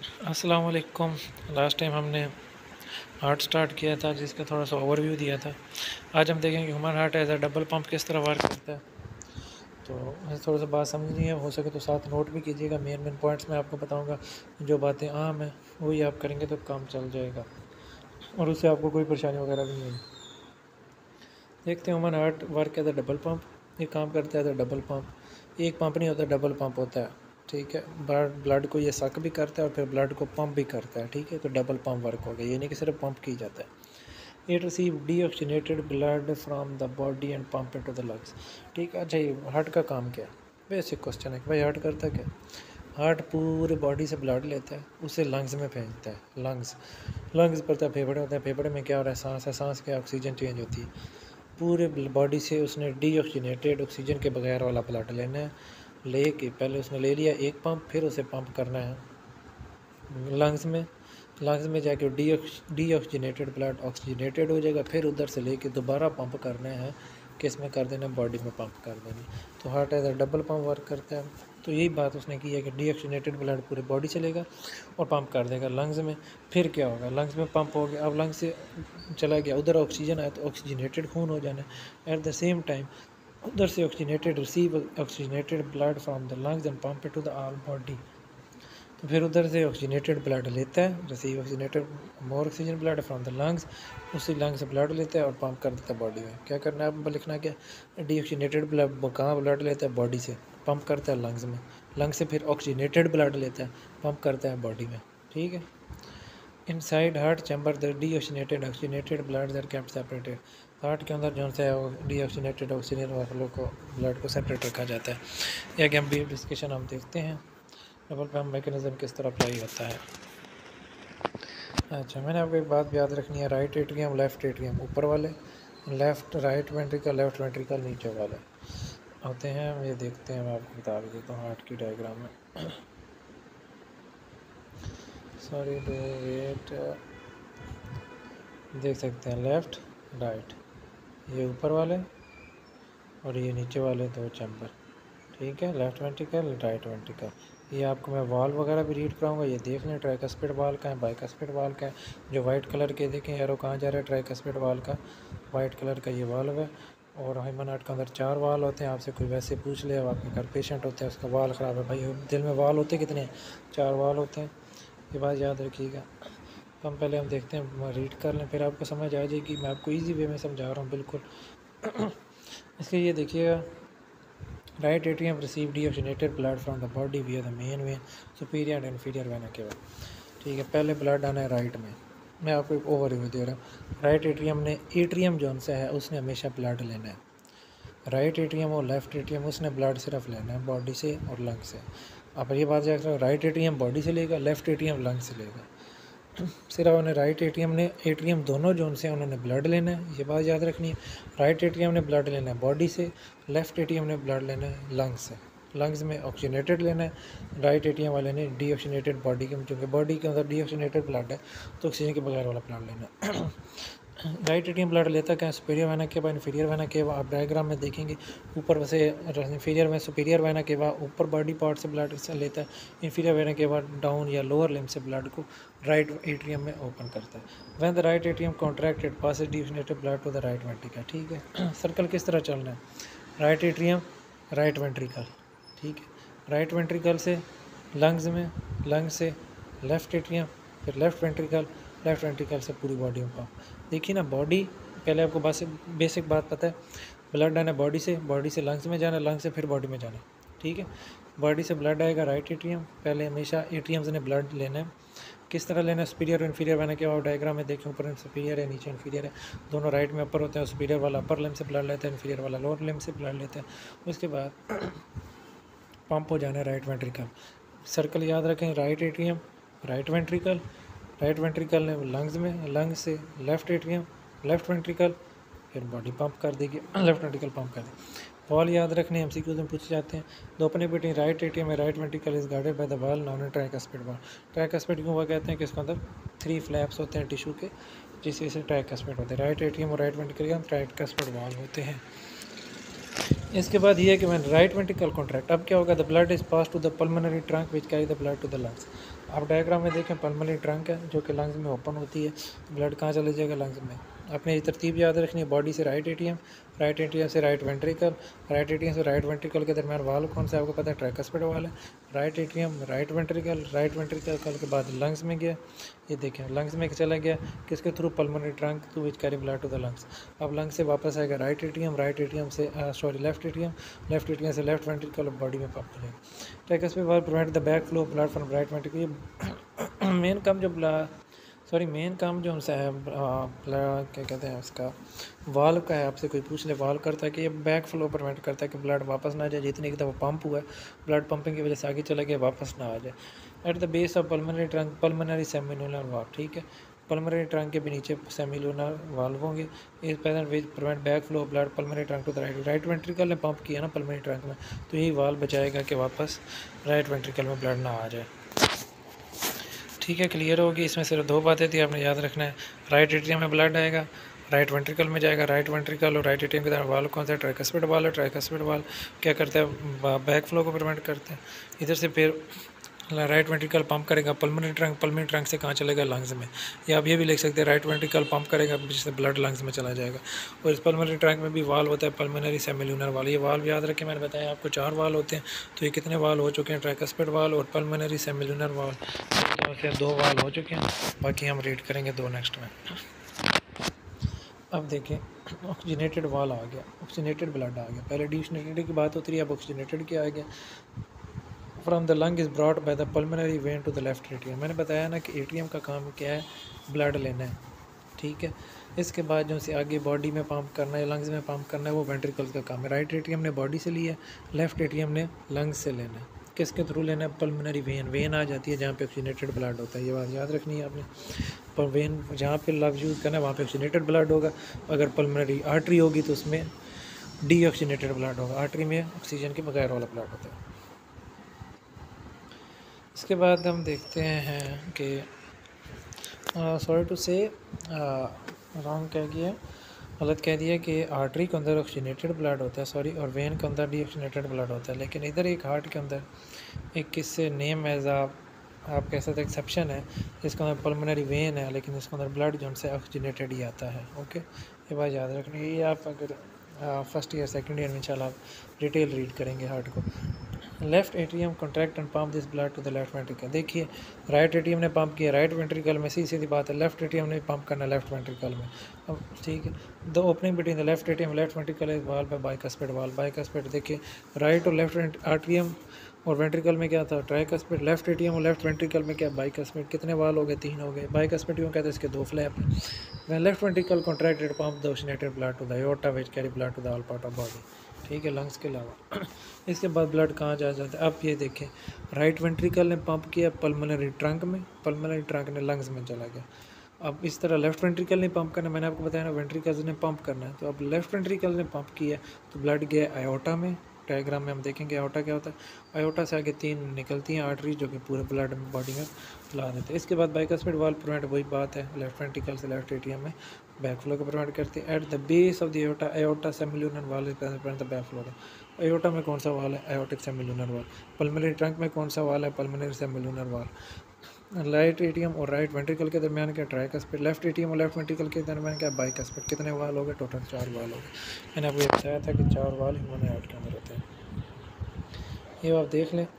अस्सलाम वालेकुम। Last time हमने हार्ट स्टार्ट किया था जिसका थोड़ा सा ओवरव्यू दिया था। आज हम देखेंगे human heart as a double pump किस तरह वर्क करता है। तो ऐसे थोड़ा सा बात समझनी है, हो सके तो साथ नोट भी कीजिएगा। मेन मेन पॉइंट्स मैं आपको बताऊंगा, जो बातें आम हैं वही आप करेंगे तो काम चल जाएगा और उससे आपको कोई परेशानी वगैरह भी नहीं होगी। देखते हैं human heart work as a double pump. ये काम करता है एज अ डबल पंप। एक पंप नहीं होता, डबल पंप होता है। ठीक है, ब्लड को ये सक भी करता है और फिर ब्लड को पंप भी करता है। ठीक है, तो डबल पंप वर्क हो गया, ये नहीं कि सिर्फ पंप की जाता है। It receive deoxygenated blood from the body and pump into the lungs. ठीक है, अच्छा ये हार्ट का काम क्या है? बेसिक क्वेश्चन है कि भाई हार्ट करता क्या? हार्ट पूरे बॉडी से ब्लड लेता है, उसे लंग्स में भेजता है। लंग्स पड़ता है, फेफड़े होते हैं। फेफड़े में क्या हो रहा है? सांस है, सांस के ऑक्सीजन चेंज होती है। पूरे बॉडी से उसने डीऑक्सीनेटेड ऑक्सीजन के बगैर वाला ब्लड लेना है। लेके पहले उसने ले लिया एक पंप, फिर उसे पंप करना है लंग्स में जाके डीऑक्सीनेटेड ब्लड ऑक्सीजनेटेड हो जाएगा। फिर उधर से लेके दोबारा पंप करना है, किस में कर देना? बॉडी में पंप कर देना। तो heart as a double pump work करता है। तो यही बात उसने की है कि डीऑक्सीनेटेड ब्लड पूरे बॉडी चलेगा और पंप कर देगा लंग्स में। फिर क्या होगा? लंग्स में पंप हो गया, अब लंग्स से चला गया, उधर ऑक्सीजन आया तो ऑक्सीजनेटेड खून हो जाना है। एट द सेम टाइम उधर से oxygenated receive oxygenated blood from the lungs and pump it to the all body. तो फिर उधर से ऑक्सीजनेटेड ब्लड लेता है, receive oxygenated more oxygen blood from the lungs, उसी लंग से ब्लड लेता है और पंप कर देता है बॉडी में। क्या करना है अब लिखना क्या? डीऑक्सीजनेटेड ब्लड कहाँ ब्लड लेता है? बॉडी से। पंप करता है लंग्स में। लंग्स से फिर ऑक्सीजनेटेड ब्लड लेता है, पंप करता है बॉडी में। ठीक है। Inside heart chamber the deoxygenated oxygenated blood are kept separated. Heart के अंदर जो है वो डीऑक्सीजनेटेड ऑक्सीजन वालों को ब्लड को सेपरेट रखा जाता है। ये आगे हम ब्रीफ डिस्कशन हम देखते हैं डबल पंप मैकेनिज्म किस तरह अप्लाई होता है। अच्छा, मैंने आपको एक बात याद रखनी है, राइट एट्रियम लेफ्ट एट्रियम ऊपर वाले, left right ventricle left ventricle नीचे वाले होते हैं। ये देखते हैं, मैं आपको बता भी देता हूँ हार्ट की डायग्राम में। सॉरी डू वेट, देख सकते हैं लेफ्ट राइट, ये ऊपर वाले और ये नीचे वाले दो चैम्बर। ठीक है, लेफ्ट वेंट्रिकल राइट वेंट्रिकल। ये आपको मैं वाल वगैरह भी रीड कराऊंगा, ये देख लें ट्राइकस्पिड वाल का है, बाइकस्पिड वाल का है। जो वाइट कलर के देखें एरो कहाँ जा रहा है? ट्राइकस्पिड वाल का वाइट कलर का ये वाल्व है। और ह्यूमन हार्ट के अंदर 4 वाल होते हैं। आपसे कोई वैसे पूछ ले, अब आपके घर पेशेंट होते हैं, उसका वाल ख़राब है, भाई दिल में वाल होते कितने हैं? 4 वाल होते हैं, ये बात याद रखिएगा। तो हम पहले हम देखते हैं, रीड कर लें, फिर आपको समझ आ जाएगी। मैं आपको ईजी वे में समझा रहा हूँ बिल्कुल। इसलिए ये देखिएगा, right atrium receive deoxygenated blood from the body via the main vein superior and inferior vena cava. ठीक है, पहले ब्लड आना है राइट में। मैं आपको एक ओवरव्यू दे रहा हूँ। राइट एट्रियम जो सा है उसने हमेशा ब्लड लेना है। राइट एट्रियम और लेफ्ट एट्रियम उसने ब्लड सिर्फ लेना है बॉडी से और लंग से। आप ये बात याद रखो, राइट एट्रियम बॉडी से लेगा, लेफ्ट एट्रियम लंग से लेगा। सिर्फ उन्हें राइट एट्रियम दोनों जोन से उन्होंने ब्लड लेना है, ये बात याद रखनी है। राइट एट्रियम ने ब्लड लेना है बॉडी से, लेफ्ट एट्रियम ने ब्लड लेना है लंग्स से। लंग्स में ऑक्सीजनेटेड लेना है, राइट एट्रियम वाले ने डीऑक्सीनेटेड बॉडी के, क्योंकि बॉडी के अंदर डीऑक्सीनेटेड ब्लड है तो ऑक्सीजन के बगैर वाला ब्लड लेना है। राइट एट्रियम ब्लड लेता क्या? Superior vena cava inferior vena cava. आप डायग्राम में देखेंगे ऊपर वैसे इन्फीरियर में सुपीरियर वेना केवा ऊपर बॉडी पार्ट से ब्लड लेता है, इन्फीरियर वेना केवा डाउन या लोअर लिम्ब से ब्लड को राइट एट्रियम में ओपन करता है। When the right atrium contracted passes deoxygenated blood to the right ventricle. ठीक है, सर्कल किस तरह चलना है? Right atrium right ventricle. ठीक है, राइट वेंट्रिकल से लंग्स में, लंग से लेफ्ट एट्रियम, फिर लेफ्ट वेंट्रिकल से पूरी बॉडी में पंप। देखिए ना, बॉडी पहले आपको बस बेसिक बात पता है, ब्लड आना बॉडी से लंग्स में जाना, लंग्स से फिर बॉडी में जाना। ठीक है, बॉडी से ब्लड आएगा राइट एट्रियम, पहले हमेशा एट्रियम्स ने ब्लड लेना है। किस तरह लेना है? सुपीरियर और इन्फीरियर वेना केवा। डायग्राम में देखें, ऊपर सुपीरियर है, नीचे इन्फीरियर है, दोनों राइट में अपर होते हैं। सुपीरियर वाला अपर लिम्ब से ब्लड लेता है, इन्फीरियर वाला लोअर लिम्ब से ब्लड लेता है। उसके बाद पंप हो जाना है राइट वेंट्रिकल। सर्कल याद रखें, राइट एट्रियम राइट वेंट्रिकल ने लंग्स में, लंग्स से लेफ्ट एट्रियम लेफ्ट वेंट्रिकल, फिर बॉडी पंप कर देगी, लेफ्ट वेंट्रिकल पंप कर देगी। वॉल याद रखने एमसीक्यूज में पूछे जाते हैं। The opening between right atrium and right ventricle is guarded by the valve known tricuspid valve. Tricuspid क्यों हुआ कहते हैं कि इसके अंदर 3 फ्लैप्स होते हैं टिश्यू के, जिस वजह से ट्राइकस्पिड होते हैं। राइट एट्रियम और राइट वेंट्रिकल के ट्राइकस्पिड वॉल होते हैं। इसके बाद ये है कि मैं राइट वेंट्रिकल कॉन्ट्रैक्ट, अब क्या होगा? The blood is pass to the pulmonary trunk which carry the blood to the lungs. आप डायग्राम में देखें पल्मोनरी ट्रंक है जो कि लंग्स में ओपन होती है, तो ब्लड कहाँ चले जाएगा, लंग्स में। अपनी तरतीब याद रखनी है, बॉडी से राइट एटीएम से राइट वेंट्रिकल, राइट एटीएम से राइट वेंट्रिकल के दरमियान वाल कौन सा है आपको पता है, ट्राइकस्पिड वाल है। राइट एटीएम राइट वेंट्रिकल के बाद लंग्स में गया, ये देखें लंग्स में चला गया किसके through, pulmonary trunk to which carry blood to the lungs. अब लंग्स से वापस आएगा राइट एटीएम से लेफ्ट एटीएम से लेफ्ट वेंट्रिकल बॉडी में पंप करेगा। Tricuspid valve prevent the back flow blood from right ventricle. Main काम जो हमसे है क्या कहते हैं उसका, वाल्व का है। आपसे कोई पूछ ले, वाल्व करता है कि ये बैक फ्लो प्रिवेंट करता है कि ब्लड वापस ना आ जाए, जितनी की दफ़ा पंप हुआ है ब्लड पंपिंग की वजह से आगे चला गया वापस ना आ जाए। At the base of pulmonary trunk pulmonary semilunar valve, ठीक है, पल्मोनरी ट्रंक के भी नीचे सेमिलुनर वाल्व होंगे। इस pattern which prevent back flow blood pulmonary trunk to the right ventricle ने पंप किया ना पल्मोनरी ट्रंक में, तो यही वाल्व बचाएगा कि वापस राइट वेंट्रिकल में ब्लड ना आ जाए। ठीक है, क्लियर होगी। इसमें सिर्फ दो बातें थी, आपने याद रखना है। राइट एट्रियम में ब्लड आएगा, राइट वेंट्रिकल में जाएगा, राइट वेंट्रिकल और राइट एट्रियम के दरमियान वाल कौन सा है, ट्राइकस्पिड वाल है। ट्राइकस्पिड वाल क्या करता है, बैक फ्लो को प्रिवेंट करते हैं। इधर से फिर राइट वेंट्रिकल पंप करेगा पल्मोनरी ट्रंक से कहाँ चलेगा, लंग्स में। या आप ये भी लिख सकते हैं राइट वेंट्रिकल पंप करेगा जिससे ब्लड लंग्स में चला जाएगा। और इस पल्मोनरी ट्रंक में भी वाल होता है, पल्मोनरी सेमिलुनर वाल। ये वाल याद रखें, मैंने बताया आपको 4 वाल होते हैं। तो ये कितने वाल हो चुके हैं, ट्राइकस्पिड वाल और पल्मोनरी सेमिलुनर वाल, तो 2 वाल हो चुके हैं। बाकी हम रीड करेंगे 2 नेक्स्ट में। अब देखें ऑक्सीजनेटेड वाल आ गया, ऑक्सीजनेटेड ब्लड आ गया। पहले डिओक्सीजनेटेड की बात होती रही, अब ऑक्सीजनेटेड क्या आ गया। From the lung is brought by the pulmonary vein to the left atrium. मैंने बताया ना कि एट्रियम का काम क्या है, ब्लड लेना है, ठीक है। इसके बाद जो से आगे बॉडी में पंप करना है, लंग्स में पंप करना है, वो वेंट्रिकल्स का काम है। राइट एट्रियम ने बॉडी से लिया, लेफ्ट एट्रियम ने लंग्स से लेना है। किसके थ्रू लेना है, पल्मोनरी वेन आ जाती है जहाँ पे ऑक्सीजनेटेड ब्लड होता है। ये बात याद रखनी है आपने। पर वेन जहाँ पे लफ्ज़ यूज़ करना है वहाँ पे ऑक्सीजनेटेड ब्लड होगा। अगर पल्मोनरी आर्टरी होगी तो उसमें डीऑक्सीजनेटेड ब्लड होगा। आर्टरी में ऑक्सीजन के बगैर वाला ब्लड होता है। इसके बाद हम देखते हैं कि सॉरी टू से रॉन्ग कह दिया, गलत कह दिया कि आर्टरी के अंदर ऑक्सीजनेटेड ब्लड होता है, सॉरी, और वेन के अंदर डीऑक्सीजनेटेड ब्लड होता है। लेकिन इधर एक हार्ट के अंदर एक किससे नेम एज आप कह सकते एक्सेप्शन है, इसके अंदर पल्मोनरी वेन है लेकिन इसके अंदर ब्लड जो से ऑक्सीजनेटेड ही आता है। ओके, ये बात याद रखनी है। ये आप अगर फर्स्ट ईयर सेकेंड ईयर में इंशाल्लाह आप डिटेल रीड करेंगे हार्ट को। Left atrium contract and pump this blood to the left ventricle. देखिए राइट एट्रियम ने पंप किया राइट वेंट्रिकल में, सीधी बात है। लेफ्ट एट्रियम ने पंप करना लेफ्ट वेंट्रिकल में। अब ठीक है, the opening between the left atrium left ventricle is valve by bicuspid valve. Bicuspid देखिए राइट और लेफ्ट एट्रियम और वेंट्रिकल में क्या था, ट्राइकस्पिड। लेफ्ट एट्रियम और लेफ्ट वेंट्रिकल में क्या, बाइकस्पिड। कितने वाल हो गए, 3 हो गए। बाइकस्पिड क्यों कहते हैं, इसके 2 फ्लैप हैं। When left ventricle contracted pump the oxygenated blood to the aorta which carry blood to the all part of body, ठीक है, लंग्स के अलावा। इसके बाद ब्लड कहाँ जा जाता है। अब ये देखें राइट वेंट्रिकल ने पंप किया पल्मोनरी ट्रंक में, पल्मोनरी ट्रंक ने लंग्स में चला गया। अब इस तरह लेफ्ट वेंट्रिकल ने पंप करना, मैंने आपको बताया ना वेंट्रिकल्स ने पंप करना है। तो अब लेफ्ट वेंट्रिकल ने पंप किया तो ब्लड गया आयोटा में। डायग्राम में हम देखेंगे आयोटा क्या होता है। आयोटा से आगे 3 निकलती हैं आर्टरीज जो कि पूरे ब्लड में बॉडी में ला देते हैं। इसके बाद बाइकस्पिड वाल प्रिवेंट, वही बात है, लेफ्ट वेंट्रिकल से लेफ्ट एट्रियम में बैक फ्लो को प्रिवेंट करते हैं। At the base of the aorta, aorta semilunar valve is prevent the back flow. Aorta में कौन सा वाल है, aortic semilunar valve. Pulmonary trunk में कौन सा वाल है, pulmonary semilunar valve. Right atrium और राइट वेंट्रिकल के दरमियान क्या, ट्राइकस्पिड। लेफ्ट एट्रियम और लेफ्ट वेंट्रिकल के दरमियान क्या, बाइकस्पिड। कितने वाल हो गए, टोटल 4 वाल हो गए। मैंने आपको ये बताया था कि 4 वाल ह्यूमन हार्ट के अंदर होते हैं। ये आप देख लें,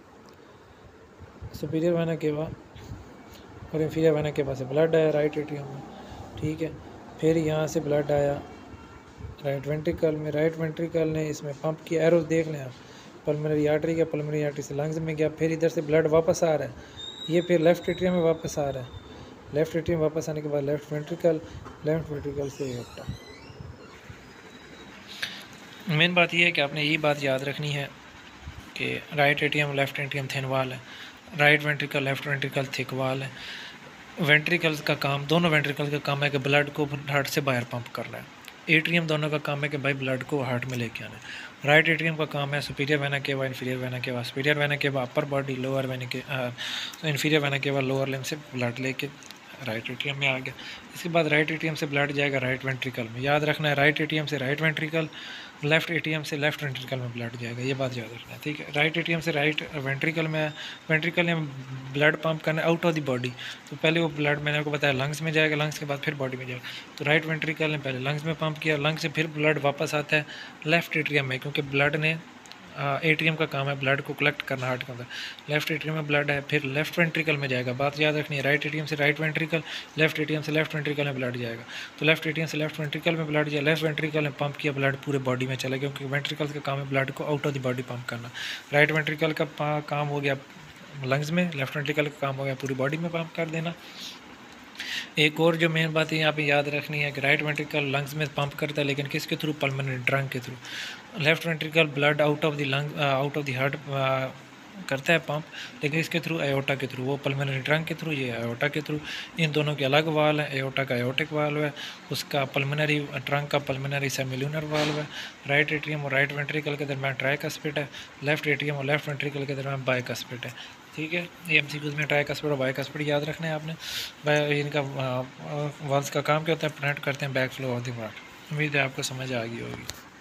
सुपीरियर वेना केवा और इंफीरियर वेना केवा से ब्लड आया राइट एट्रियम में, ठीक है। फिर यहाँ से ब्लड आया राइट वेंट्रिकल में, राइट वेंट्रिकल ने इसमें पंप किया। एरोस देख लें आप, पल्मोनरी आर्टरी का, पल्मोनरी आर्टरी से लंग्स में गया, फिर इधर से ब्लड वापस आ रहा है, ये फिर लेफ्ट एट्रियम में वापस आ रहा है। लेफ्ट एट्रियम वापस आने के बाद लेफ्ट वेंट्रिकल से एओर्टा। मेन बात यह है कि आपने ये बात याद रखनी है कि right atrium left atrium thin wall है, right ventricle left ventricle thick wall है। वेंट्रिकल्स का काम, दोनों वेंट्रिकल्स का काम है कि ब्लड को हार्ट से बाहर पंप करना है। एट्रियम दोनों का काम है कि भाई ब्लड को हार्ट में लेके आना है। राइट एट्रियम का काम है superior vena cava, inferior vena cava. Superior vena cava upper body, lower vena के inferior vena cava lower limb से ब्लड लेके राइट एट्रियम में आ गया। इसके बाद राइट एट्रियम से ब्लड जाएगा राइट वेंट्रिकल में। याद रखना है राइट एट्रियम से राइट वेंट्रिकल, लेफ़्ट एटीएम से लेफ़्ट वेंट्रिकल में ब्लड जाएगा, ये बात याद रखना है, ठीक है। राइट एटीएम से राइट वेंट्रिकल में, वेंट्रिकल में ब्लड पंप करना आउट ऑफ द बॉडी, तो पहले वो ब्लड मैंने आपको बताया लंग्स में जाएगा, लंग्स के बाद फिर बॉडी में जाएगा। तो राइट वेंट्रिकल ने पहले लंग्स में पंप किया, लंग्स से फिर ब्लड वापस आता है लेफ़्ट एट्रियम में, क्योंकि ब्लड ने एट्रियम का काम है ब्लड को कलेक्ट करना हार्ट के अंदर। लेफ्ट एट्रियम में ब्लड है, फिर लेफ्ट वेंट्रिकल में जाएगा, बात याद रखनी है। राइट एट्रियम से राइट वेंट्रिकल, लेफ्ट एट्रियम से लेफ्ट वेंट्रिकल में ब्लड जाएगा। तो लेफ्ट एट्रियम से लेफ्ट वेंट्रिकल में ब्लड जाए, लेफ्ट वेंट्रिकल में पंप किया ब्लड पूरे बॉडी में चला, क्योंकि वेंट्रिकल का काम है ब्लड को out of the body pump करना। राइट वेंट्रिकल का काम हो गया लंग्स में, लेफ्ट वेंट्रिकल का काम हो गया पूरी बॉडी में पंप कर देना। एक और जो मेन बात है यहाँ पे याद रखनी है कि राइट वेंट्रिकल लंग्स में पंप करता है, लेकिन किसके थ्रू? पल्मोनरी ड्रग के through. Left ventricle blood out of the lung, out of the heart करता है पंप, लेकिन इसके थ्रू एओर्टा के थ्रू, वो पल्मोनरी ड्रग के थ्रू, ये एओर्टा के थ्रू। इन दोनों के अलग वाल है, एओर्टा का एओर्टिक वाल्व है, उसका पल्मोनरी ड्रग का पल्मोनरी सेमिलुनर वाल्व है। राइट एट्रियम और राइट वेंट्रिकल के दरमियान ट्राइकस्पिड है, लेफ्ट एट्रियम और लेफ्ट वेंट्रिकल के दरमियान बाइकस्पिड है, ठीक है। ये एमसीक्यूज में ट्राइकस्पिड और बाइकस्पिड याद रखना है आपने। इनका वाल्व्स का काम क्या होता है? प्रिवेंट करते हैं back flow of the blood. उम्मीद है आपको समझ आ गई होगी।